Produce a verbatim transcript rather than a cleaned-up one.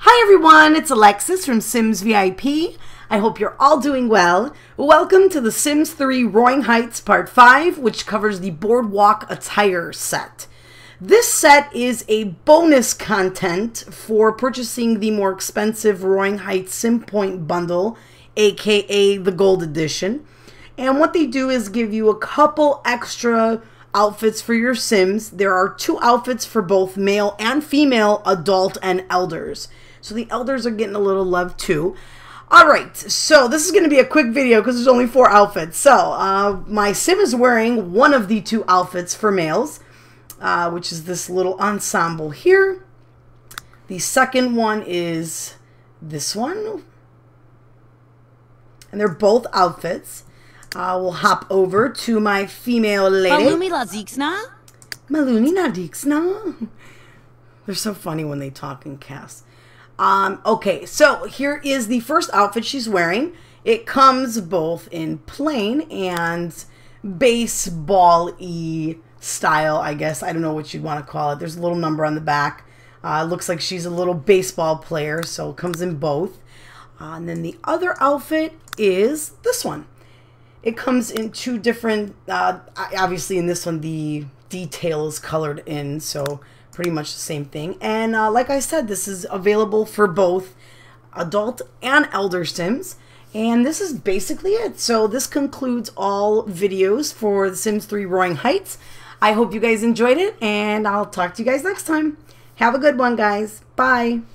Hi everyone, it's Alexis from Sims V I P. I hope you're all doing well. Welcome to the Sims three Roaring Heights Part five, which covers the Boardwalk Attire set. This set is a bonus content for purchasing the more expensive Roaring Heights Sim Point bundle, aka the Gold Edition. And what they do is give you a couple extra outfits for your Sims. There are two outfits for both male and female, adult and elders. So the elders are getting a little love too. Alright, so this is going to be a quick video because there's only four outfits. So, uh, my Sim is wearing one of the two outfits for males, uh, which is this little ensemble here. The second one is this one. And they're both outfits. Uh, we'll hop over to my female lady. Malumi Laziksna? Maluni Nadiksna. They're so funny when they talk in cast. Um, okay, so here is the first outfit she's wearing. It comes both in plain and baseball-y style, I guess. I don't know what you'd want to call it. There's a little number on the back. Uh, looks like she's a little baseball player, so it comes in both. Uh, and then the other outfit is this one. It comes in two different, uh, obviously in this one the detail is colored in, so pretty much the same thing. And uh, like I said, this is available for both adult and elder Sims. And this is basically it. So this concludes all videos for The Sims three Roaring Heights. I hope you guys enjoyed it, and I'll talk to you guys next time. Have a good one, guys. Bye.